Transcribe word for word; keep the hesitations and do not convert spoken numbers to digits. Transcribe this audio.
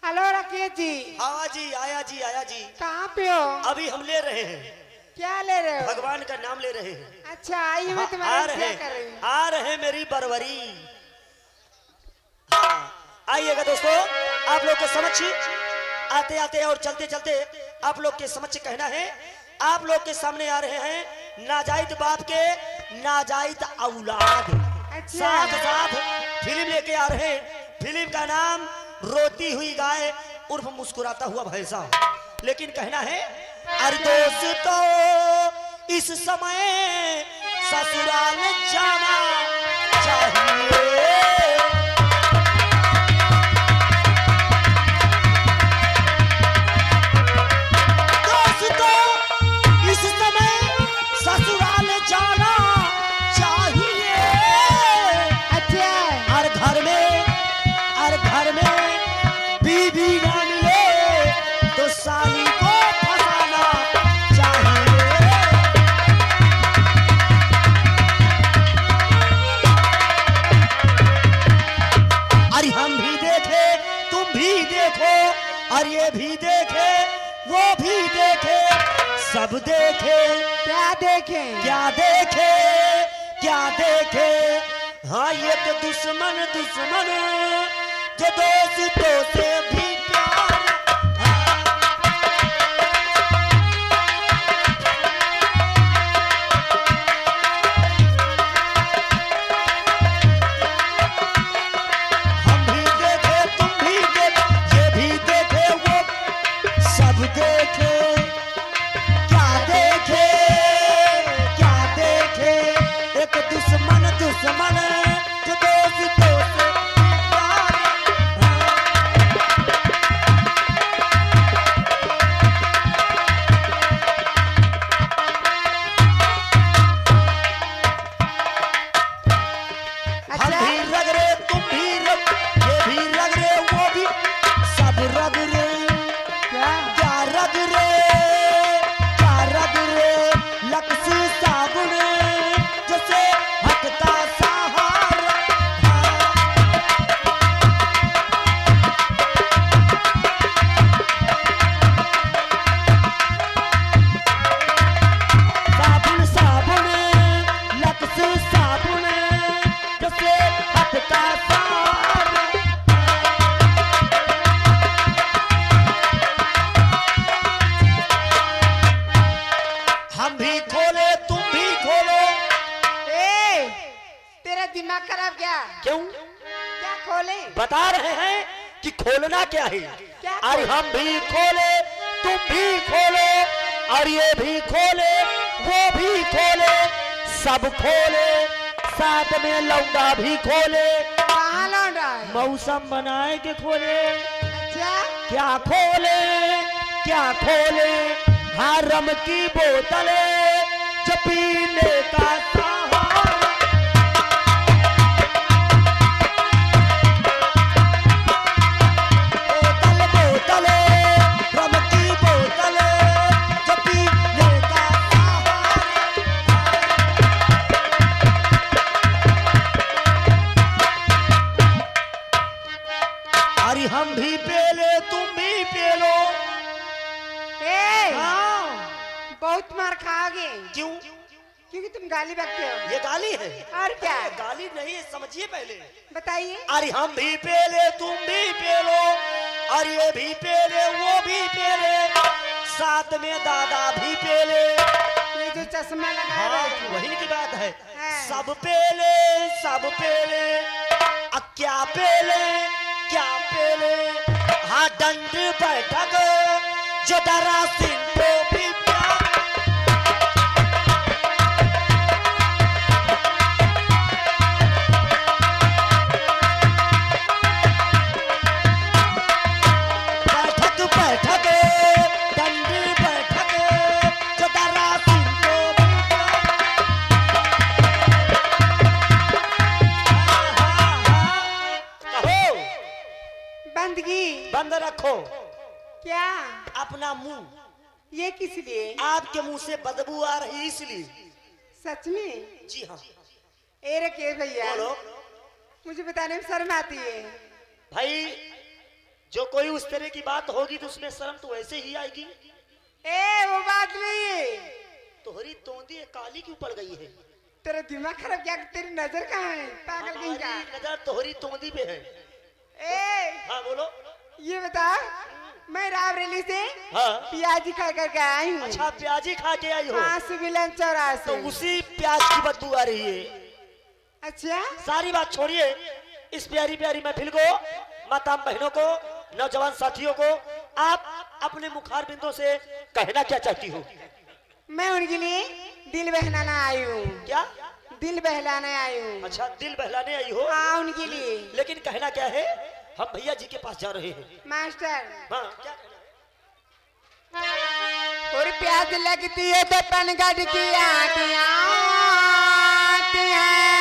Hello Rakesh ji. हाँ जी, आया जी, आया जी। कहाँ पे हो? अभी हम ले रहे हैं। क्या ले रहे हो? भगवान का नाम ले रहे हैं। अच्छा, आई मैं हाँ, तुम्हारे आ इंतजार रहे कर रही हूँ। आ रहे मेरी बरवरी। हाँ, आइएगा दोस्तों, आप लोग के समक्ष आते आते और चलते चलते आप लोग के समक्ष कहना है, आप लोग के सामने आ रहे हैं नाजायज बाप के नाजायज औलाद। अच्छा। साथ साथ फिल्म लेके आ रहे हैं। फिल्म का नाम रोती हुई गाय उर्फ मुस्कुराता हुआ भैंसा। लेकिन कहना है, अरे दोस्तों इस समय ससुराल जाना चाहिए। ससुराल जाना चाहिए। अच्छा। और घर में और घर में बीवी ना मिले तो साली को फंसाना चाहिए। अरे हम भी देखे, तुम भी देखो, और ये भी देखे, वो भी देखे, सब देखे। क्या देखें? क्या देखे, क्या देखे। हाँ, ये तो दुश्मन दुश्मन जो दोस्तों से भी प्यार। हम भी देखे, तुम भी देखे, ये भी देखे, वो सब देखे। क्या देखे, क्या देखे। एक दुश्मन दुश्मन जो दोस्तों से प्यार। हम अच्छा। भी रग रहे, तुम भी रग, ये भी रग रहे, वो भी सब रग रहे। क्या? क्या रग रे, क्या रग रे। लक्ष्मी साबुन जैसे हटता सहारा। साबुन साबुन लक्ष्मी साबुन जैसे हटता सहारा। हम भी खोले, तुम भी खोलो। ए, तेरा दिमाग खराब क्या? क्यों? क्या खोले? बता रहे हैं कि खोलना क्या है। क्या अरे खोले? हम भी खोले, तुम भी खोलो, और ये भी खोले, वो भी खोले, सब खोले, साथ में लौंडा भी खोले। कहाँ लौटा है? मौसम बनाए के खोले। अच्छा। क्या खोले, क्या खोले। हाँ, रम की बोतल जो पीने का सहारा। बोतल बोतल रम की बोतल जो पीने का सहारा। अरे हम भी पेले, तुम भी पेलो। ए, हाँ, बहुत मार खाओगे क्यों? क्योंकि तुम गाली बकते हो। ये गाली है? और क्या? अरे गाली नहीं है, समझिए पहले। बताइए। अरे हम भी पेले, तुम भी पेलो, और ये भी पेले, वो भी पेले, साथ में दादा भी पेले। ये जो चश्मा लगा हाँ, है, वही की बात है। हाँ। सब पेले, सब पेले। अब क्या पेले, क्या पेले। हाँ, दंड बैठक जो डरा सिंह को भी प्यार। बैठक बैठक दंड बैठक जो डरा सिंह को भी प्यार। हाँ, हाँ, हाँ। कहो। बंदगी। बंद रखो क्या? अपना मुंह। ये किस लिए? आपके मुंह से बदबू आ रही इसलिए। सच में? जी हाँ। ए राकेश भैया, बोलो। मुझे बताने में शर्म आती है। भाई जो कोई उस तरह की बात होगी तो उसमें शर्म तो वैसे ही आएगी। ए वो बात नहीं है। तोहरी तोंदी काली क्यों पड़ गई है? तेरा दिमाग खराब क्या? तेरी नजर कहाँ है पागल कहीं का? हमारी नजर तोहरी तोंदी पे है। ए हाँ बोलो। ये बता, मैं रावरेली से हाँ प्याजी खा कर के आई हूँ। अच्छा प्याजी खा के आई हो? हाँ सिविलन चौराहे तो से। उसी प्याज की बदबू आ रही है। अच्छा सारी बात छोड़िए, इस प्यारी प्यारी महफिल को, माताम बहनों को, नौजवान साथियों को आप अपने मुखार बिंदों से कहना क्या चाहती हो? मैं उनके लिए दिल बहलाना आई हूँ। क्या? दिल बहलाने आई हूँ। अच्छा दिल बहलाने आई हो? हाँ उनके लिए। लेकिन कहना क्या है? हम भैया जी के पास जा रहे हैं। मास्टर हाँ क्या? और प्यास लगती है तो पनगढ़ की आती आती है।